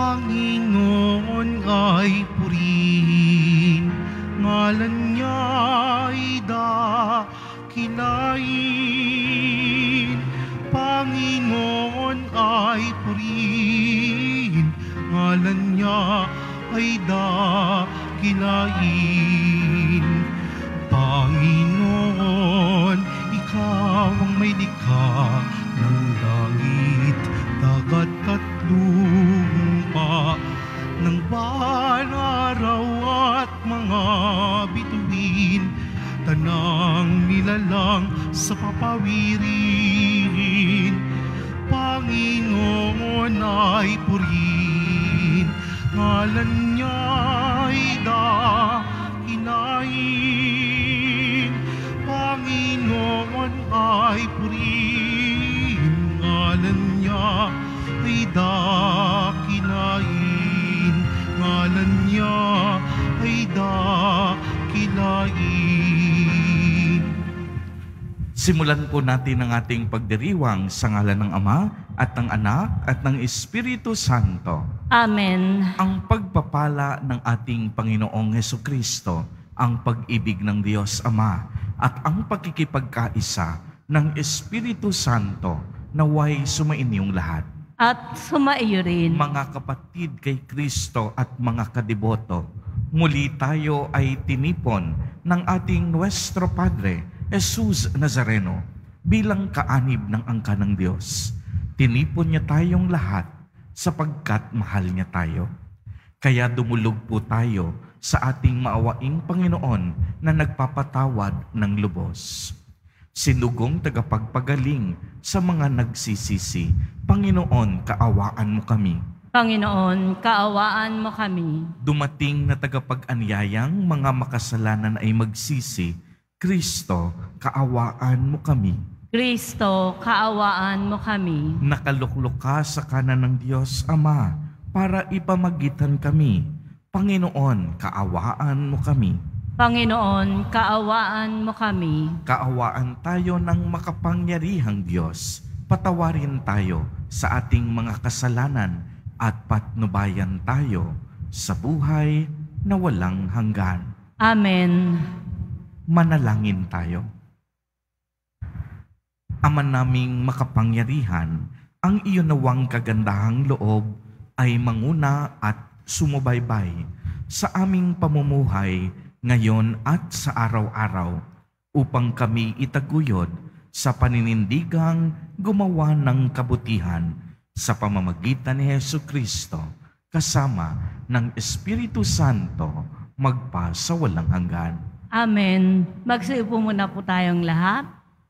Panginoon ay purihin, ngalan niya'y dakilain. Panginoon ay purihin, ngalan niya ay dakilain. Panginoon, ikaw ang may likha ng langit, dagat at lupa, ng buwan, araw at mga bituin, tanang nilalang sa papawirin. Panginoon ay purihin, ngalan niya'y dakilain. Panginoon ay purihin, ngalan niya ay dakilain. Ngalan niya ay dakilain. Simulan po natin ang ating pagdiriwang sa ngalan ng Ama at ng Anak at ng Espiritu Santo. Amen. Ang pagpapala ng ating Panginoong Hesukristo, ang pag-ibig ng Diyos Ama at ang pagkikipagkaisa ng Espiritu Santo naway sumainyong lahat. At sumaiyo rin. Mga kapatid kay Kristo at mga kadiboto, muli tayo ay tinipon ng ating Nuestro Padre, Jesus Nazareno, bilang kaanib ng angka ng Diyos. Tinipon niya tayong lahat sapagkat mahal niya tayo. Kaya dumulog po tayo sa ating maawaing Panginoon na nagpapatawad ng lubos. Sinugong tagapagpagaling sa mga nagsisisi, Panginoon, kaawaan mo kami. Panginoon, kaawaan mo kami. Dumating na tagapag-anyayang mga makasalanan ay magsisi, Kristo, kaawaan mo kami. Kristo, kaawaan mo kami. Nakaluklok ka sa kanan ng Diyos Ama para ipamagitan kami. Panginoon, kaawaan mo kami. Panginoon, kaawaan mo kami. Kaawaan tayo ng makapangyarihang Diyos. Patawarin tayo sa ating mga kasalanan at patnubayan tayo sa buhay na walang hanggan. Amen. Manalangin tayo. Ama naming makapangyarihan, ang iyon nawang kagandahang loob ay manguna at sumubaybay sa aming pamumuhay ngayon at sa araw-araw upang kami itaguyod sa paninindigang gumawa ng kabutihan sa pamamagitan ni Hesukristo kasama ng Espiritu Santo magpa sa walang hanggan. Amen. Magsiupo muna po tayong lahat.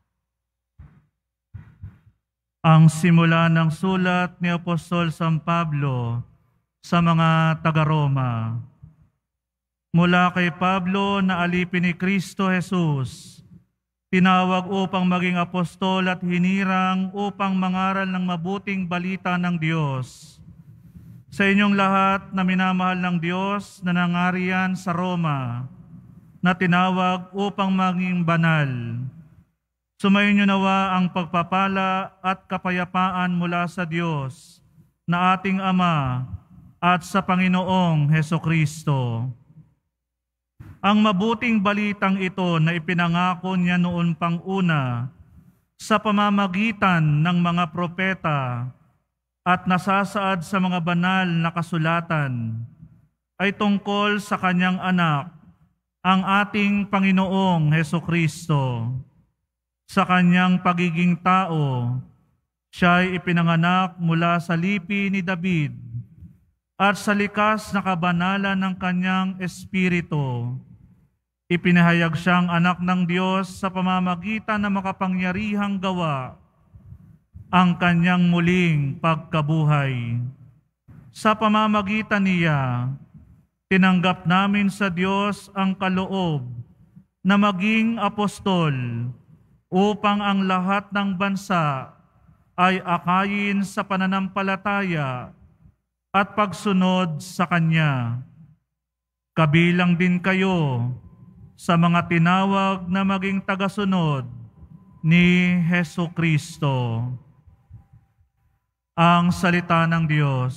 Ang simula ng sulat ni Apostol San Pablo sa mga taga-Roma. Mula kay Pablo na alipin ni Kristo Jesus, tinawag upang maging apostol at hinirang upang mangaral ng mabuting balita ng Diyos. Sa inyong lahat na minamahal ng Diyos na nangariyan sa Roma, na tinawag upang maging banal. Sumainyo nawa ang pagpapala at kapayapaan mula sa Diyos na ating Ama at sa Panginoong Hesukristo. Ang mabuting balitang ito na ipinangako niya noon pang una sa pamamagitan ng mga propeta at nasasaad sa mga banal na kasulatan ay tungkol sa kanyang anak, ang ating Panginoong Hesukristo. Sa kanyang pagiging tao, siya'y ipinanganak mula sa lipi ni David at sa likas na kabanalan ng kanyang espiritu. Ipinahayag siyang anak ng Diyos sa pamamagitan ng makapangyarihang gawa, ang kanyang muling pagkabuhay. Sa pamamagitan niya, tinanggap namin sa Diyos ang kaloob na maging apostol upang ang lahat ng bansa ay akayin sa pananampalataya at pagsunod sa Kanya. Kabilang din kayo sa mga tinawag na maging tagasunod ni Hesukristo. Ang salita ng Diyos.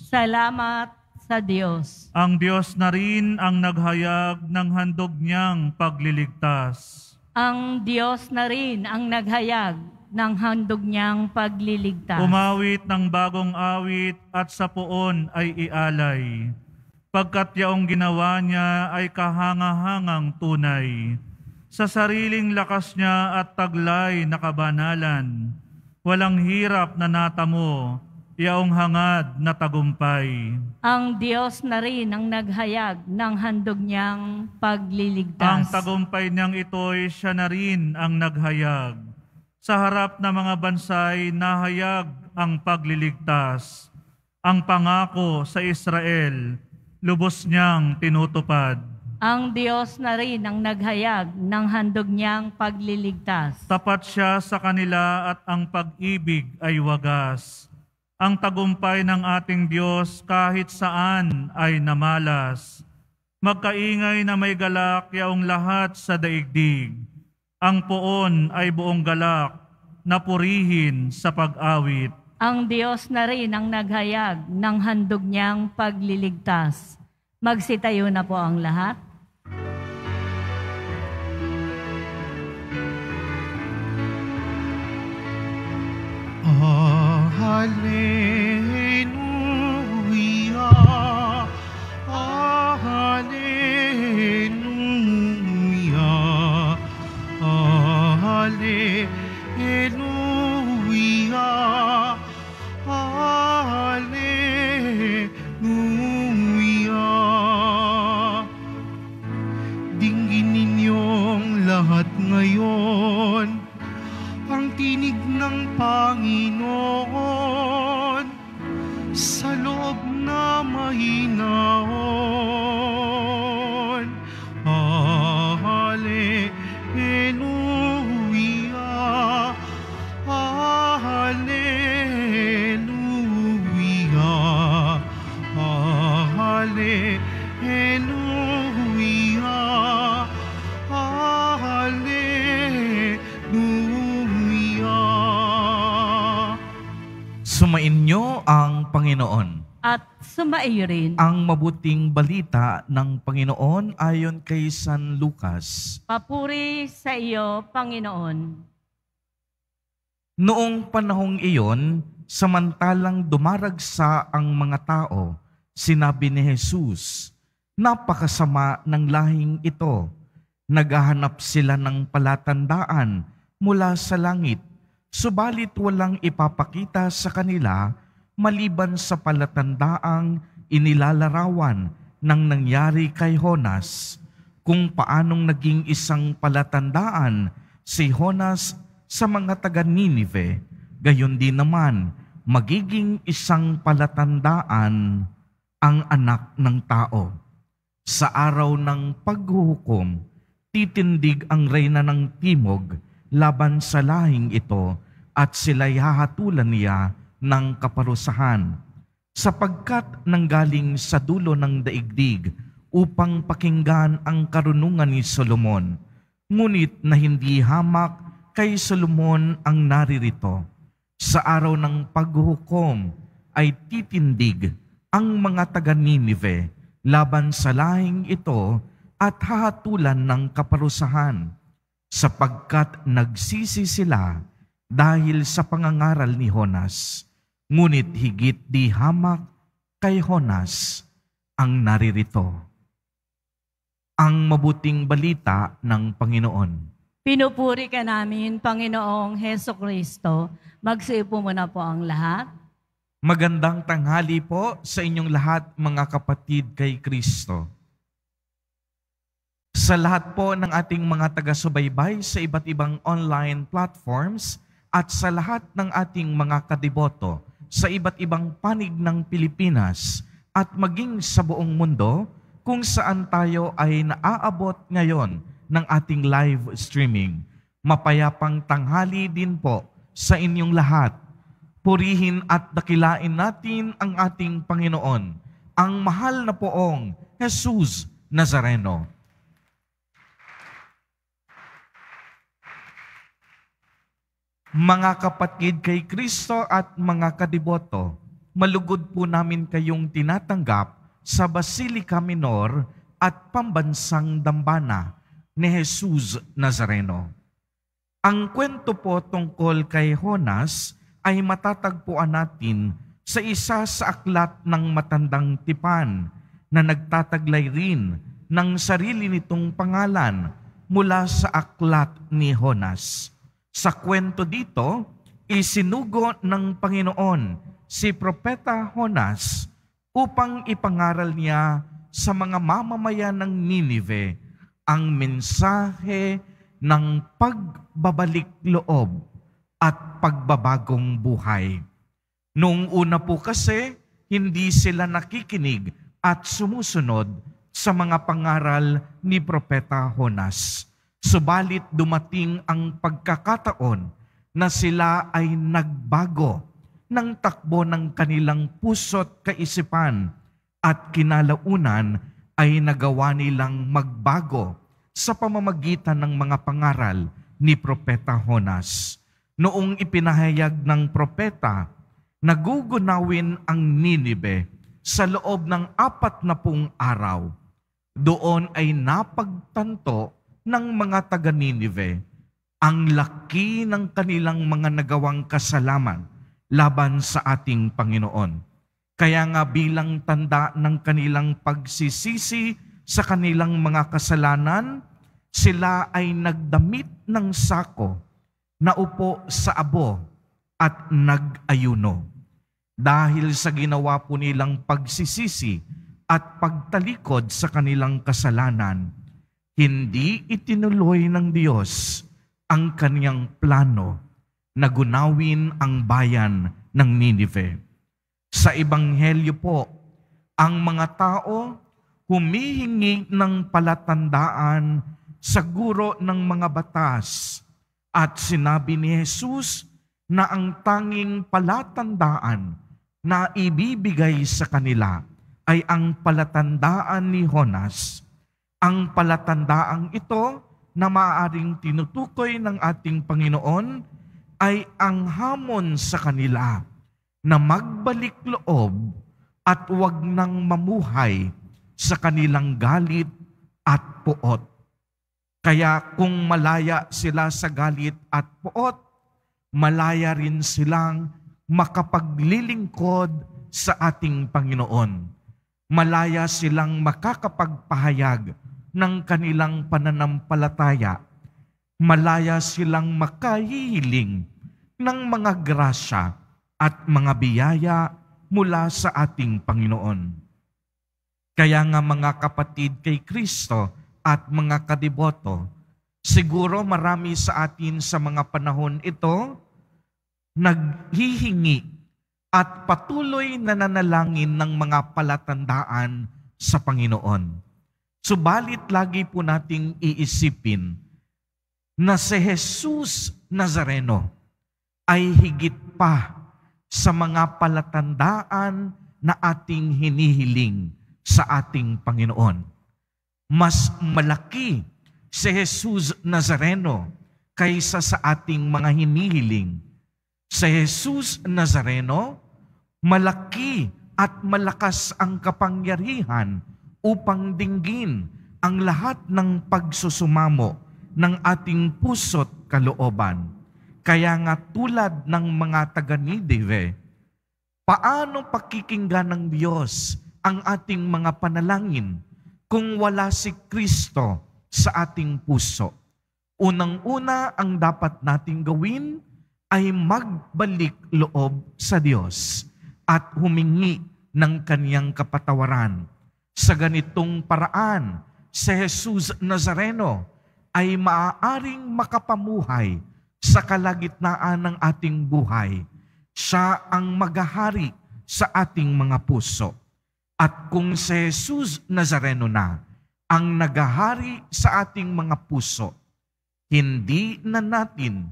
Salamat sa Diyos. Ang Diyos na rin ang naghayag ng handog niyang pagliligtas. Ang Diyos na rin ang naghayag ng handog niyang pagliligtas. Umawit ng bagong awit at sa puon ay ialay. Pagkat yaong ginawa niya ay kahangahangang tunay. Sa sariling lakas niya at taglay na kabanalan, walang hirap na natamo, yaong hangad na tagumpay. Ang Diyos na rin ang naghayag ng handog niyang Ang pagliligtas. tagumpay niyang ito'y siya na rin ang naghayag. Sa harap ng mga bansay, nahayag ang pagliligtas. Ang pangako sa Israel, lubos niyang tinutupad. Ang Diyos na rin ang naghayag ng handog niyang pagliligtas. Tapat siya sa kanila at ang pag-ibig ay wagas. Ang tagumpay ng ating Diyos kahit saan ay namalas. Magkaingay na may galak yaong lahat sa daigdig. Ang poon ay buong galak na purihin sa pag-awit. Ang Diyos na rin ang naghayag ng handog niyang pagliligtas. Magsitayo na po ang lahat. Hallelujah, Hallelujah, Hallelujah, Hallelujah. Dinggin ninyong lahat ngayon ang tinig ng Panginoon sa loob na mahinaon. Hallelujah, Hallelujah, Hallelujah, Hallelujah. Sumainyo ang Panginoon. At sumaiyo rin. Ang mabuting balita ng Panginoon ayon kay San Lucas. Papuri sa iyo, Panginoon. Noong panahong iyon, samantalang dumaragsa ang mga tao, sinabi ni Jesus, "Napakasama ng lahing ito. Naghahanap sila ng palatandaan mula sa langit, subalit walang ipapakita sa kanila maliban sa palatandaang inilalarawan ng nangyari kay Jonas, kung paanong naging isang palatandaan si Jonas sa mga taga-Ninive, gayon din naman magiging isang palatandaan ang anak ng tao. Sa araw ng paghuhukom, titindig ang reyna ng timog laban sa lahing ito at sila'y hahatulan niya ng kaparusahan, sapagkat nanggaling sa dulo ng daigdig upang pakinggan ang karunungan ni Solomon. Ngunit na hindi hamak kay Solomon ang naririto. Sa araw ng paghuhukom ay titindig ang mga taga-Ninive laban sa lahing ito at hahatulan ng kaparusahan, sapagkat nagsisi sila dahil sa pangangaral ni Jonas. Ngunit higit di hamak kay Jonas ang naririto. Ang mabuting balita ng Panginoon. Pinupuri ka namin, Panginoong Heso Kristo. Magsiupo muna po ang lahat. Magandang tanghali po sa inyong lahat, mga kapatid kay Kristo. Sa lahat po ng ating mga taga-subaybay sa iba't ibang online platforms at sa lahat ng ating mga kadiboto sa iba't ibang panig ng Pilipinas at maging sa buong mundo kung saan tayo ay naaabot ngayon ng ating live streaming. Mapayapang tanghali din po sa inyong lahat. Purihin at dakilain natin ang ating Panginoon, ang mahal na poong Jesus Nazareno. Mga kapatid kay Kristo at mga kadiboto, malugod po namin kayong tinatanggap sa Basilica Minor at Pambansang Dambana ni Jesus Nazareno. Ang kwento po tungkol kay Jonas ay matatagpuan natin sa isa sa aklat ng matandang tipan na nagtataglay rin ng sarili nitong pangalan mula sa aklat ni Jonas. Sa kwento dito, isinugo ng Panginoon si Propeta Jonas upang ipangaral niya sa mga mamamayan ng Ninive ang mensahe ng pagbabalik loob at pagbabagong buhay. Noong una po kasi, hindi sila nakikinig at sumusunod sa mga pangaral ni Propeta Jonas. Subalit dumating ang pagkakataon na sila ay nagbago ng takbo ng kanilang puso't kaisipan at kinalaunan ay nagawa nilang magbago sa pamamagitan ng mga pangaral ni Propeta Jonas. Noong ipinahayag ng propeta, nagugunawin ang Ninive sa loob ng 40 araw. Doon ay napagtanto ng mga taga-Ninive ang laki ng kanilang mga nagawang kasalanan laban sa ating Panginoon. Kaya nga bilang tanda ng kanilang pagsisisi sa kanilang mga kasalanan, sila ay nagdamit ng sako, naupo sa abo at nag-ayuno. Dahil sa ginawa po nilang pagsisisi at pagtalikod sa kanilang kasalanan, hindi itinuloy ng Diyos ang kaniyang plano na gunawin ang bayan ng Ninive. Sa Ebanghelyo po, ang mga tao humihingi ng palatandaan sa guro ng mga batas at sinabi ni Jesus na ang tanging palatandaan na ibibigay sa kanila ay ang palatandaan ni Jonas. Ang palatandaang ito na maaaring tinutukoy ng ating Panginoon ay ang hamon sa kanila na magbalik loob at huwag nang mamuhay sa kanilang galit at puot. Kaya kung malaya sila sa galit at puot, malaya rin silang makapaglilingkod sa ating Panginoon. Malaya silang makakapagpahayag ng kanilang pananampalataya. Malaya silang makahihiling ng mga grasya at mga biyaya mula sa ating Panginoon. Kaya nga mga kapatid kay Kristo at mga kadiboto, siguro marami sa atin sa mga panahon ito naghihingi at patuloy na nanalangin ng mga palatandaan sa Panginoon. Subalit lagi po nating iisipin na si Jesus Nazareno ay higit pa sa mga palatandaan na ating hinihiling sa ating Panginoon. Mas malaki si Jesus Nazareno kaysa sa ating mga hinihiling. Si Jesus Nazareno, malaki at malakas ang kapangyarihan upang dinggin ang lahat ng pagsusumamo ng ating puso't kalooban. Kaya nga tulad ng mga taga-Ninive, paano pakikinggan ng Diyos ang ating mga panalangin kung wala si Kristo sa ating puso? Unang-una ang dapat nating gawin ay magbalik loob sa Diyos at humingi ng kaniyang kapatawaran. Sa ganitong paraan, si Jesus Nazareno ay maaaring makapamuhay sa kalagitnaan ng ating buhay. Siya ang maghahari sa ating mga puso. At kung si Jesus Nazareno na ang naghahari sa ating mga puso, hindi na natin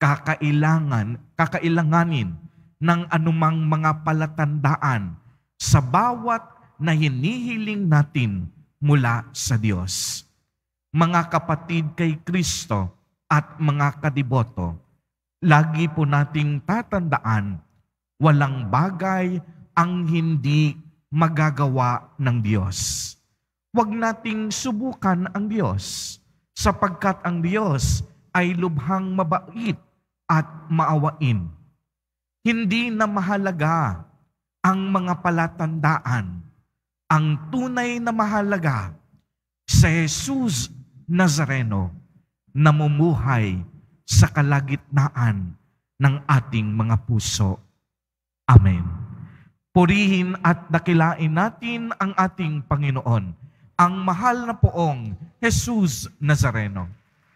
kakailanganin ng anumang mga palatandaan sa bawat na hinihiling natin mula sa Diyos. Mga kapatid kay Kristo at mga kadiboto, lagi po nating tatandaan, walang bagay ang hindi magagawa ng Diyos. Huwag nating subukan ang Diyos, sapagkat ang Diyos ay lubhang mabait at maawain. Hindi na mahalaga ang mga palatandaan. Ang tunay na mahalaga, si Jesus Nazareno, namumuhay sa kalagitnaan ng ating mga puso. Amen. Purihin at dakilain natin ang ating Panginoon, ang mahal na poong Jesus Nazareno.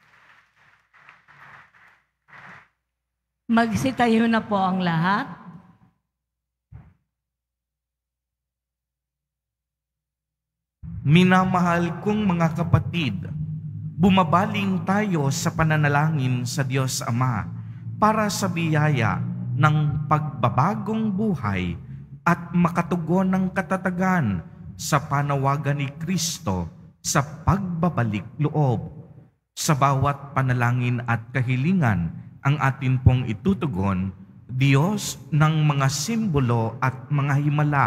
Magsitayo na po ang lahat. Minamahal kong mga kapatid, bumabaling tayo sa pananalangin sa Diyos Ama para sa biyaya ng pagbabagong buhay at makatugon ng katatagan sa panawagan ni Kristo sa pagbabalik loob. Sa bawat panalangin at kahilingan ang atin pong itutugon, Diyos ng mga simbolo at mga himala,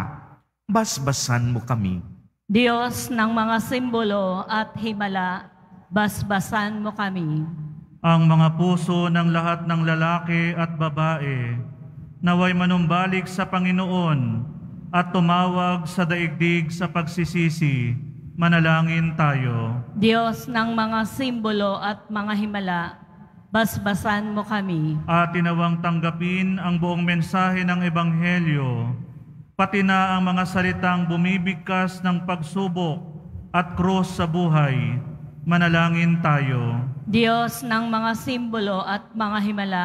basbasan mo kami. Diyos ng mga simbolo at himala, basbasan mo kami. Ang mga puso ng lahat ng lalaki at babae, naway manumbalik sa Panginoon at tumawag sa daigdig sa pagsisisi, manalangin tayo. Diyos ng mga simbolo at mga himala, basbasan mo kami. At tinawang tanggapin ang buong mensahe ng Ebanghelyo, pati na ang mga salitang bumibigkas ng pagsubok at krus sa buhay, manalangin tayo. Diyos ng mga simbolo at mga himala,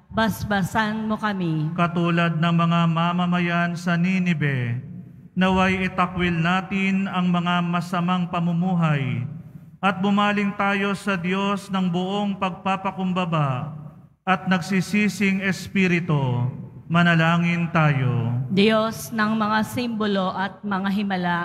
basbasan mo kami. Katulad ng mga mamamayan sa Ninibe, naway itakwil natin ang mga masamang pamumuhay at bumaling tayo sa Diyos ng buong pagpapakumbaba at nagsisising espiritu, manalangin tayo. Diyos ng mga simbolo at mga himala,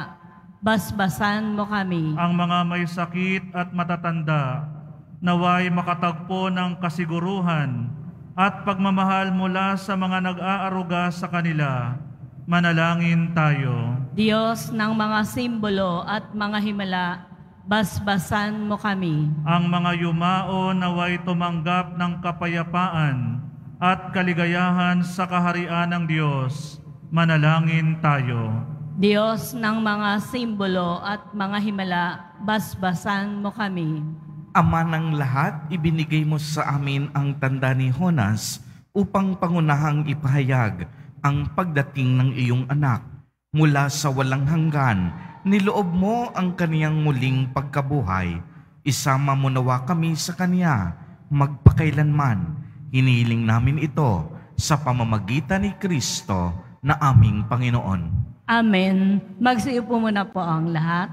basbasan mo kami. Ang mga may sakit at matatanda, naway makatagpo ng kasiguruhan at pagmamahal mula sa mga nag-aaruga sa kanila, manalangin tayo. Diyos ng mga simbolo at mga himala, basbasan mo kami. Ang mga yumao naway tumanggap ng kapayapaan at kaligayahan sa kaharian ng Diyos, manalangin tayo. Diyos ng mga simbolo at mga himala, basbasan mo kami. Ama ng lahat, ibinigay mo sa amin ang tanda ni Jonas upang pangunahang ipahayag ang pagdating ng iyong anak. Mula sa walang hanggan, niloob mo ang kaniyang muling pagkabuhay. Isama mo nawa kami sa kaniya, magpakailanman. Hinihiling namin ito sa pamamagitan ni Kristo na aming Panginoon. Amen. Magsiupo muna po ang lahat.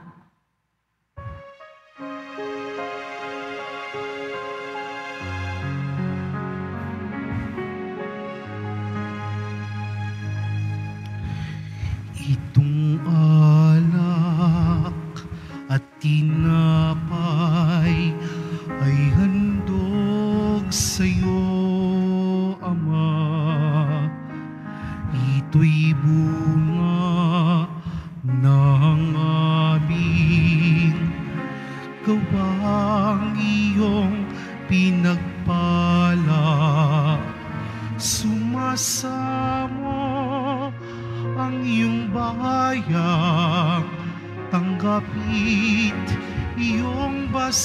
Itong alak at tinapay ay handog sa'yo, Ama. Ito'y bunga ng aming gawang iyong pinagpala. Sumasamo ang iyong bayang, tanggapit iyong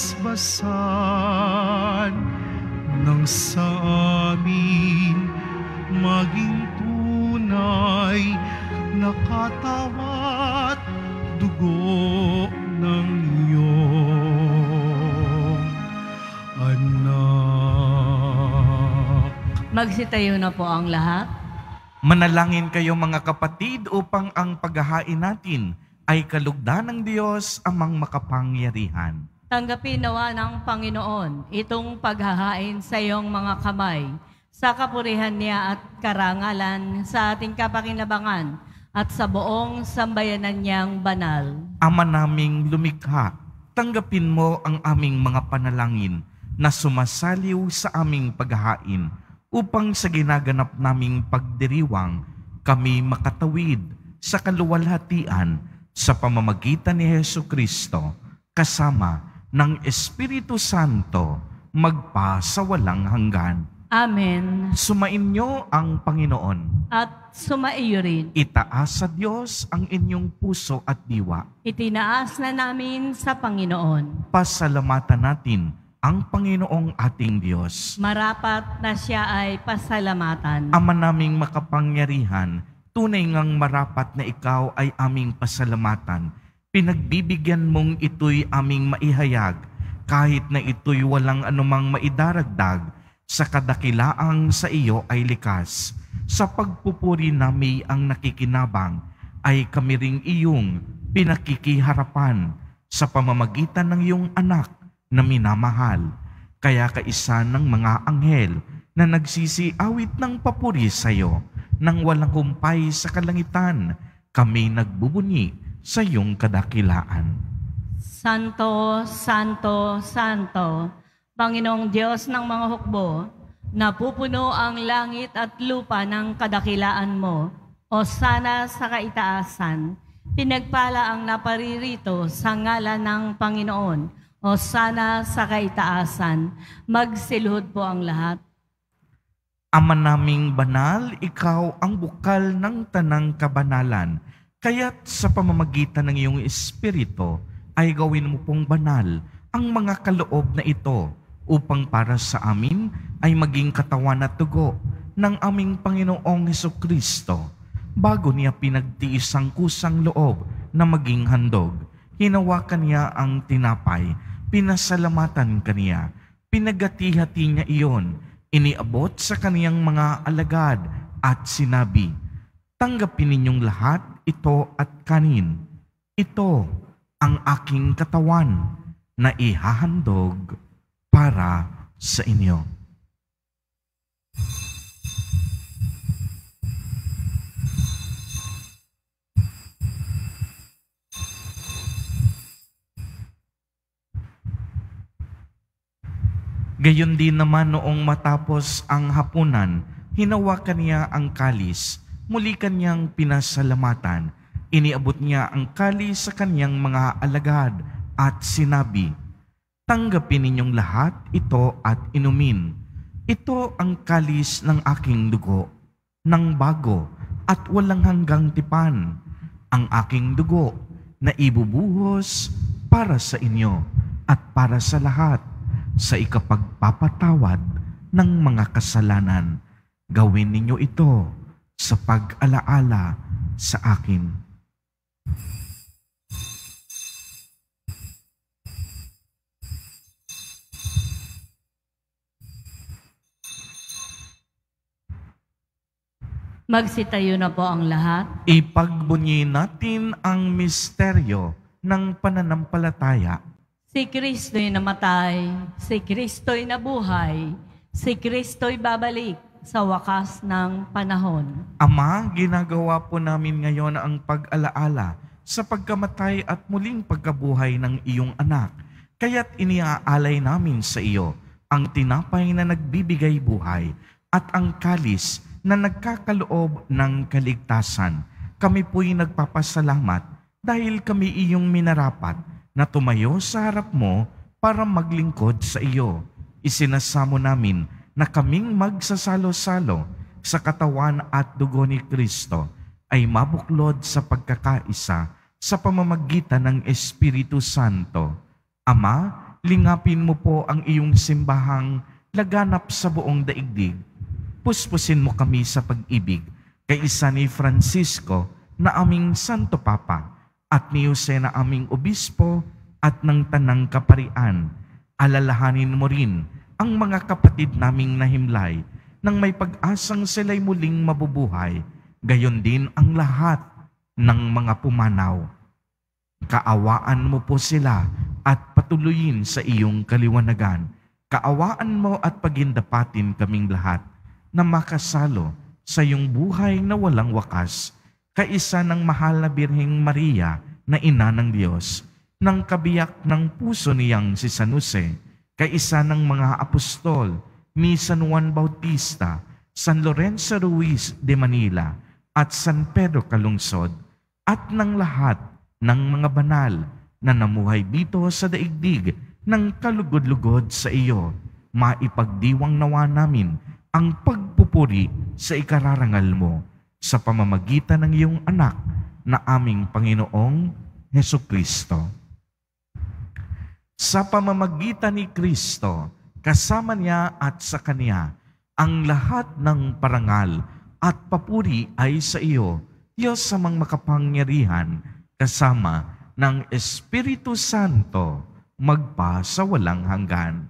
basbasan nang sa amin maging tunay na katawat dugo ng iyong anak. Magsitayo na po ang lahat. Manalangin kayo mga kapatid upang ang paghahain natin ay kalugdan ng Diyos amang makapangyarihan. Tanggapin nawa ng Panginoon itong paghahain sa iyong mga kamay, sa kapurihan niya at karangalan, sa ating kapakinabangan at sa buong sambayanan niyang banal. Ama naming lumikha, tanggapin mo ang aming mga panalangin na sumasaliw sa aming paghahain upang sa ginaganap naming pagdiriwang kami makatawid sa kaluwalhatian sa pamamagitan ni Jesucristo kasama ng Espiritu Santo magpa sa walang hanggan. Amen. Sumainyo ang Panginoon. At sumaiyo rin. Itaas sa Diyos ang inyong puso at diwa. Itinaas na namin sa Panginoon. Pasalamatan natin ang Panginoong ating Diyos. Marapat na siya ay pasalamatan. Ama naming makapangyarihan, tunay ngang marapat na ikaw ay aming pasalamatan. Pinagbibigyan mong ito'y aming maihayag, kahit na ito'y walang anumang maidaragdag, sa kadakilaang sa iyo ay likas. Sa pagpupuri nami ang nakikinabang, ay kami ring iyong pinakikiharapan sa pamamagitan ng iyong anak na minamahal. Kaya kaisa ng mga anghel na nagsisiawit ng papuri sa iyo, nang walang humpay sa kalangitan, kami nagbubuni sa iyong kadakilaan. Santo, Santo, Santo, Panginoong Diyos ng mga hukbo, napupuno ang langit at lupa ng kadakilaan mo. O sana sa kaitaasan, pinagpala ang naparirito sa ngalan ng Panginoon. O sana sa kaitaasan, magsilhod po ang lahat. Ama naming banal, ikaw ang bukal ng tanang kabanalan. Kaya't sa pamamagitan ng iyong Espiritu ay gawin mo pong banal ang mga kaloob na ito upang para sa amin ay maging katawan at dugo ng aming Panginoong Hesukristo. Bago niya pinagtiis ang kusang loob na maging handog, hinawakan niya ang tinapay, pinasalamatan kaniya, pinagati-hati niya iyon, iniabot sa kaniyang mga alagad at sinabi, "Tanggapin ninyong lahat ito at kanin. Ito ang aking katawan na ihahandog para sa inyo." Gayon din naman noong matapos ang hapunan, hinawakan niya ang kalis, muli kanyang pinasalamatan, iniabot niya ang kalis sa kanyang mga alagad at sinabi, "Tanggapin ninyong lahat ito at inumin. Ito ang kalis ng aking dugo, ng bago at walang hanggang tipan, ang aking dugo na ibubuhos para sa inyo at para sa lahat sa ikapagpapatawad ng mga kasalanan. Gawin ninyo ito sa pag-alaala sa akin." Magsitayo na po ang lahat. Ipagbunyi natin ang misteryo ng pananampalataya. Si Kristo'y namatay, si Kristo'y nabuhay, si Kristo'y babalik sa wakas ng panahon. Ama, ginagawa po namin ngayon ang pag-alaala sa pagkamatay at muling pagkabuhay ng iyong anak. Kaya't iniaalay namin sa iyo ang tinapay na nagbibigay buhay at ang kalis na nagkakaloob ng kaligtasan. Kami po'y nagpapasalamat dahil kami iyong minarapat na tumayo sa harap mo para maglingkod sa iyo. Isinasamo namin na kaming magsasalo-salo sa katawan at dugo ni Kristo ay mabuklod sa pagkakaisa sa pamamagitan ng Espiritu Santo. Ama, lingapin mo po ang iyong simbahang laganap sa buong daigdig. Puspusin mo kami sa pag-ibig kay isa ni Francisco na aming Santo Papa at ni Jose na aming obispo at ng tanang kaparian. Alalahanin mo rin ang mga kapatid naming nahimlay nang may pag-asang sila'y muling mabubuhay, gayon din ang lahat ng mga pumanaw. Kaawaan mo po sila at patuloyin sa iyong kaliwanagan. Kaawaan mo at pagindapatin kaming lahat na makasalo sa iyong buhay na walang wakas, kaisa ng mahal na Birheng Maria na ina ng Diyos, ng kabiyak ng puso niyang si San Jose, kaisa ng mga apostol ni San Juan Bautista, San Lorenzo Ruiz de Manila, at San Pedro Calungsod, at ng lahat ng mga banal na namuhay dito sa daigdig ng kalugod-lugod sa iyo, maipagdiwang nawa namin ang pagpupuri sa ikararangal mo sa pamamagitan ng iyong anak na aming Panginoong Hesukristo. Sa pamamagitan ni Kristo, kasama niya at sa Kanya, ang lahat ng parangal at papuri ay sa iyo, Diyos samang makapangyarihan, kasama ng Espiritu Santo, magpa sa walang hanggan.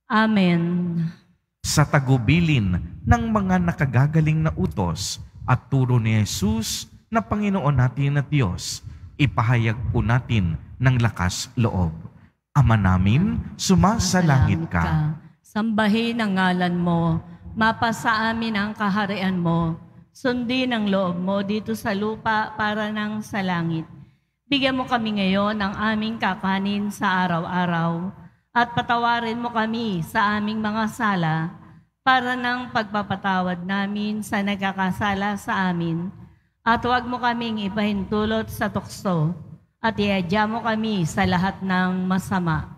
Amen. Sa tagubilin ng mga nakagagaling na utos at turo ni Jesus na Panginoon natin at Diyos, ipahayag po natin ng lakas loob. Ama namin, sumasalangit ka. Sambahin ang ngalan mo, mapasa amin ang kaharian mo, sundin ang loob mo dito sa lupa para nang sa langit. Bigyan mo kami ngayon ng aming kakanin sa araw-araw at patawarin mo kami sa aming mga sala para nang pagpapatawad namin sa nagkakasala sa amin. At huwag mo kaming ipahintulot sa tukso at iadya mo kami sa lahat ng masama.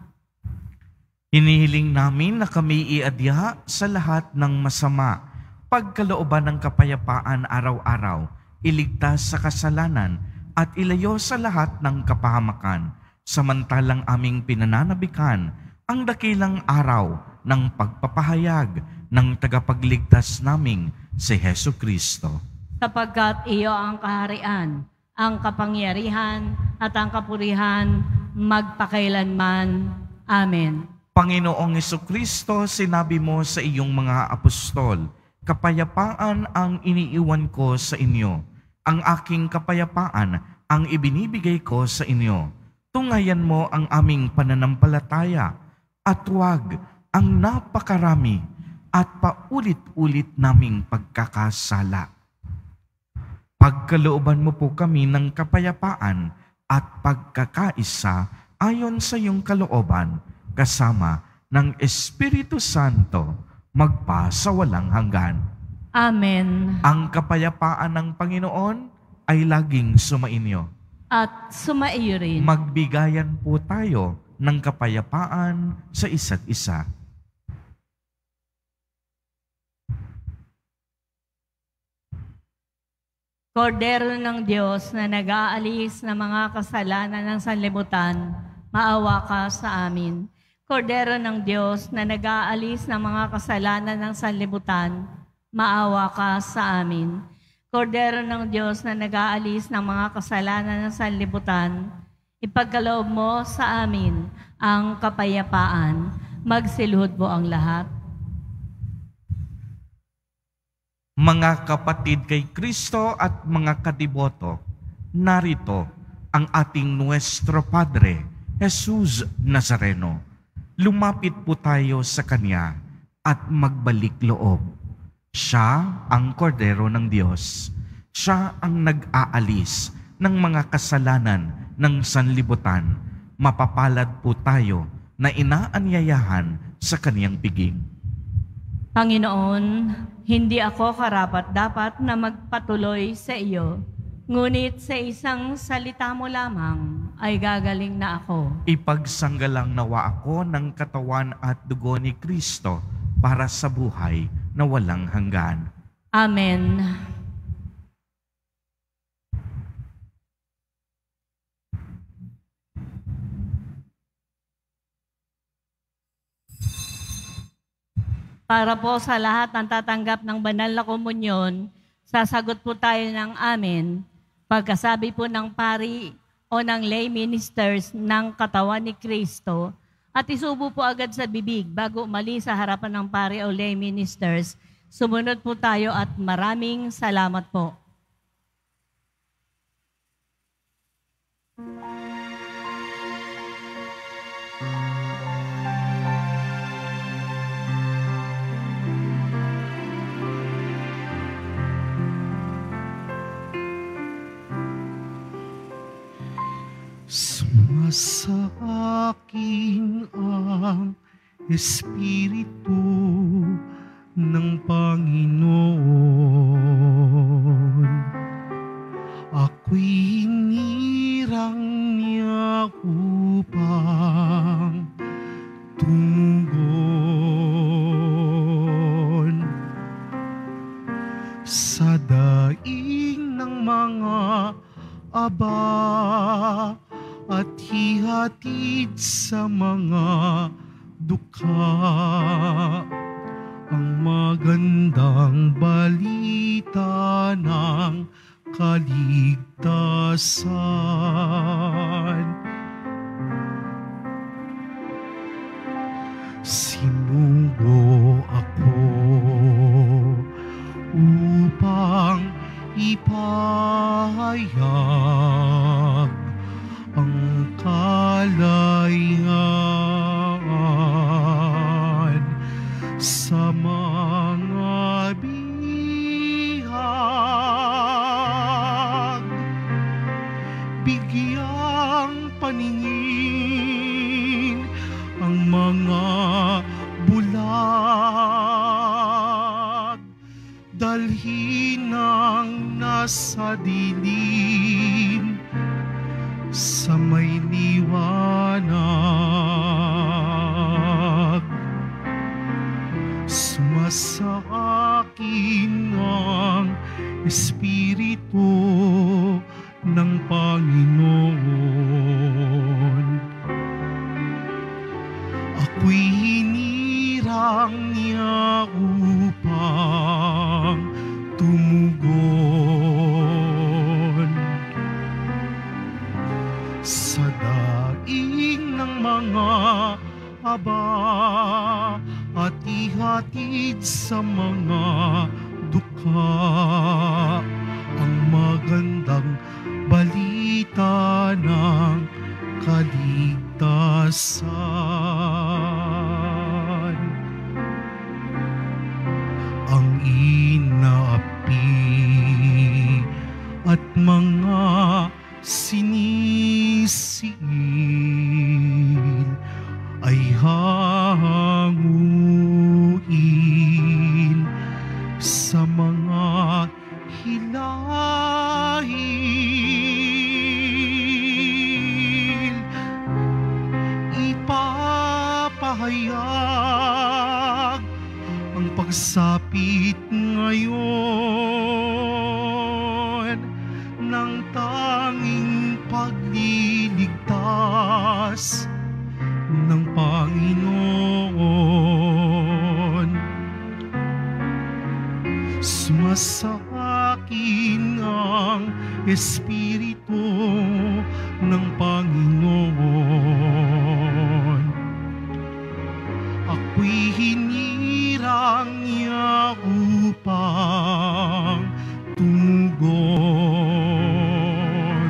Hinihiling namin na kami iadya sa lahat ng masama, pagkalooban ng kapayapaan araw-araw, iligtas sa kasalanan, at ilayo sa lahat ng kapahamakan, samantalang aming pinananabikan ang dakilang araw ng pagpapahayag ng tagapagligtas naming si Hesukristo. Sapagkat iyo ang kaharian, ang kapangyarihan, at ang kapurihan magpakailanman. Amen. Panginoong Hesukristo, sinabi mo sa iyong mga apostol, kapayapaan ang iniiwan ko sa inyo. Ang aking kapayapaan ang ibinibigay ko sa inyo. Tungayan mo ang aming pananampalataya at huwag ang napakarami at paulit-ulit naming pagkakasala. Pagkalooban mo po kami ng kapayapaan at pagkakaisa ayon sa iyong kalooban, kasama ng Espiritu Santo, magpa sa walang hanggan. Amen. Ang kapayapaan ng Panginoon ay laging sumainyo. At sumaiyo rin. Magbigayan po tayo ng kapayapaan sa isa't isa. Kordero ng Diyos na nag-aalis ng mga kasalanan ng sanlibutan, maawa ka sa amin. Kordero ng Diyos na nag-aalis ng mga kasalanan ng sanlibutan, maawa ka sa amin. Kordero ng Diyos na nag-aalis ng mga kasalanan ng sanlibutan, ipagkaloob mo sa amin ang kapayapaan. Magsiluhod po ang lahat. Mga kapatid kay Kristo at mga kadiboto, narito ang ating Nuestro Padre, Jesus Nazareno. Lumapit po tayo sa Kanya at magbalik loob. Siya ang kordero ng Diyos. Siya ang nag-aalis ng mga kasalanan ng sanlibutan. Mapapalad po tayo na inaanyayahan sa Kaniyang piging. Panginoon, hindi ako karapat-dapat na magpatuloy sa iyo, ngunit sa isang salita mo lamang ay gagaling na ako. Ipagsanggalang nawa ako ng katawan at dugo ni Kristo para sa buhay na walang hanggan. Amen. Para po sa lahat ng tatanggap ng banal na komunyon, sasagot po tayo ng amen. Pagkasabi po ng pari o ng lay ministers ng katawan ni Kristo, at isubo po agad sa bibig bago umalis sa harapan ng pari o lay ministers. Sumunod po tayo at maraming salamat po. Sumasa akin ang Espiritu ng Panginoon. Ako'y hinirang niya upang tumugon sa daing ng mga aba at hihatid sa mga dukha ang magandang balita ng kaligtasan. Sinugo ako upang ipahayag ang kalayaan sa mga bihag. Bigyang paningin ang mga bulag, dalhin ang nasa dilim sa may liwanag. Sumasa akin ang Espiritu ng Panginoon. Ako'y hinirang niya upang tumugon sa daing ng mga aba at ihatid sa mga dukha ang magandang balita ng kaligtasan. Ang inaapi at mga sinisigil ay hanguin sa mga hilahil. Ipapahayag ang pagsapit ngayon ng tanging pagliligtas ng Panginoon. Sumasa akin ang Espiritu ng Panginoon. Ako'y hinirang niya upang tumugon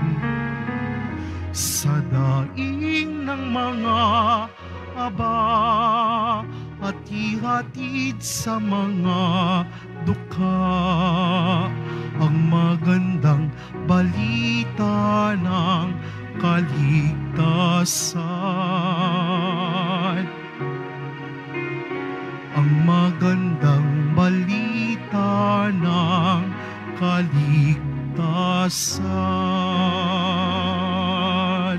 sa daing ng mga aba at ihatid sa mga dukha ang magandang balita ng kaligtasan. Ang magandang balita ng kaligtasan.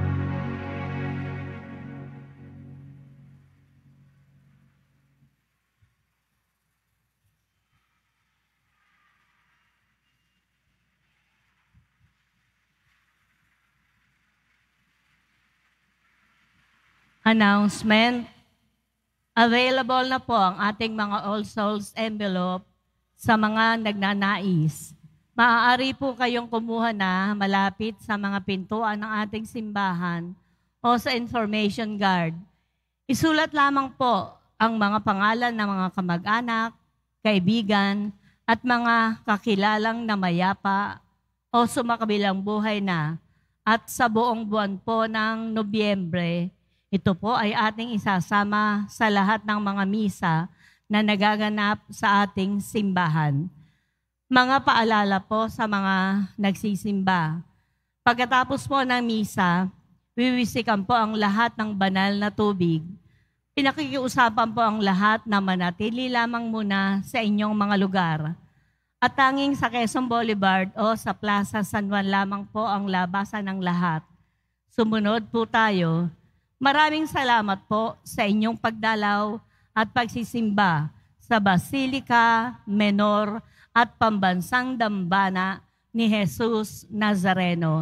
Announcement. Available na po ang ating mga All Souls envelope sa mga nagnanais. Maaari po kayong kumuha na malapit sa mga pintuan ng ating simbahan o sa information guard. Isulat lamang po ang mga pangalan ng mga kamag-anak, kaibigan, at mga kakilalang na mayapa o sumakabilang buhay na. At sa buong buwan po ng Nobyembre, ito po ay ating isasama sa lahat ng mga misa na nagaganap sa ating simbahan. Mga paalala po sa mga nagsisimba. Pagkatapos po ng misa, wiwisikan po ang lahat ng banal na tubig. Pinakikiusapan po ang lahat na manatili lamang muna sa inyong mga lugar. At tanging sa Quezon Boulevard o sa Plaza San Juan lamang po ang labasan ng lahat. Sumunod po tayo. Maraming salamat po sa inyong pagdalaw at pagsisimba sa Basilica Menor at Pambansang Dambana ni Jesus Nazareno.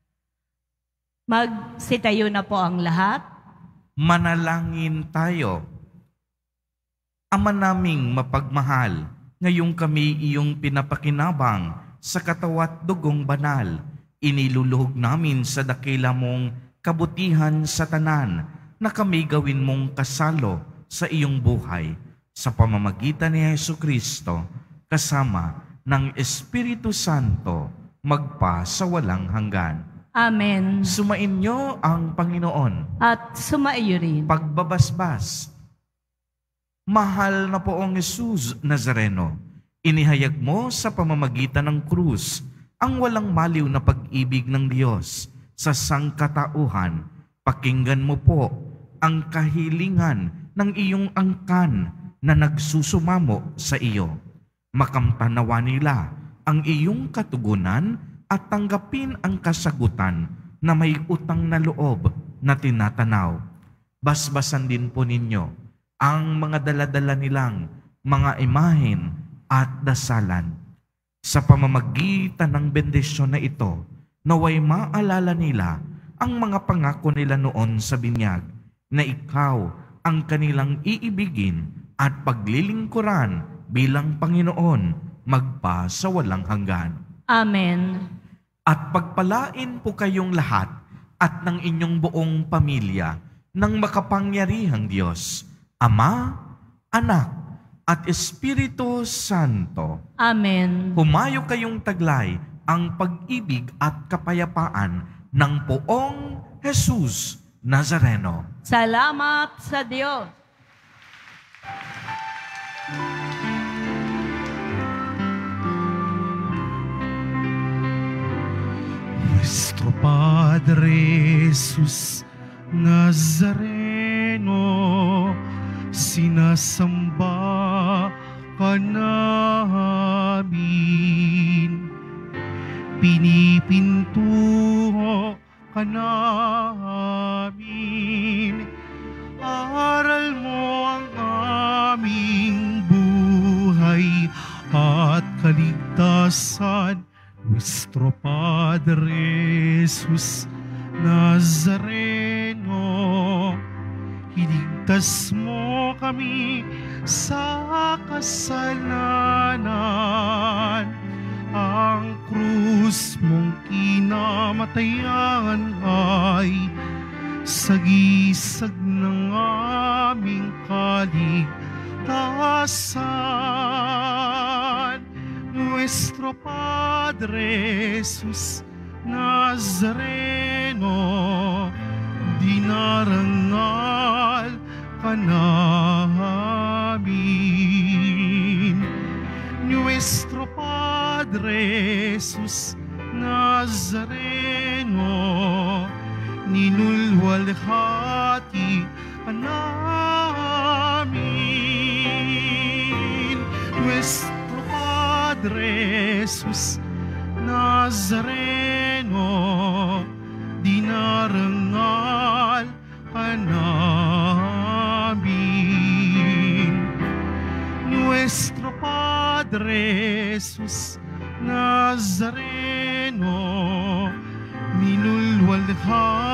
Magsitayo na po ang lahat. Manalangin tayo. Ama naming mapagmahal, ngayong kami iyong pinapakinabang sa katawat dugong banal, iniluluhog namin sa dakila mong kabutihan sa tanan na kami gawin mong kasalo sa iyong buhay sa pamamagitan ni Jesucristo kasama ng Espiritu Santo magpa sa walang hanggan. Amen. Sumainyo ang Panginoon. At sumaiyo rin. Pagbabasbas. Mahal na poong Jesus Nazareno, inihayag mo sa pamamagitan ng krus ang walang maliw na pag-ibig ng Diyos sa sangkatauhan. Pakinggan mo po ang kahilingan ng iyong angkan na nagsusumamo sa iyo. Makamtanawa nila ang iyong katugunan at tanggapin ang kasagutan na may utang na loob na tinatanaw. Basbasan din po ninyo ang mga daladala nilang mga imahen at dasalan. Sa pamamagitan ng bendisyon na ito, naway maalala nila ang mga pangako nila noon sa binyag na ikaw ang kanilang iibigin at paglilingkuran bilang Panginoon magpa sa walang hanggan. Amen. At pagpalain po kayong lahat at ng inyong buong pamilya ng makapangyarihang Diyos, Ama, Anak, at Espiritu Santo. Amen. Humayo kayong taglay ang pag-ibig at kapayapaan ng poong Jesus Nazareno. Salamat sa Diyos. Nuestro Padre Jesus Nazareno, sinasamba ka namin, pinipintuho ka namin, aral mo ang aming buhay at kaligtasan. Nuestro Padre Jesus Nazareno, iligtas mo kami sa kasalanan. Ang krus mong kinamatayan ay sagisag ng aming kaligtasan. Nuestro Padre Jesus Nazareno, dinarangal ka namin. Nuestro Padre Jesus Nazareno, ninulwalhati ka namin. Nuestro Padre Jesus Nazareno, dinarangal ka namin. Nuestro Padre Jesus Nazareno, minulwalhati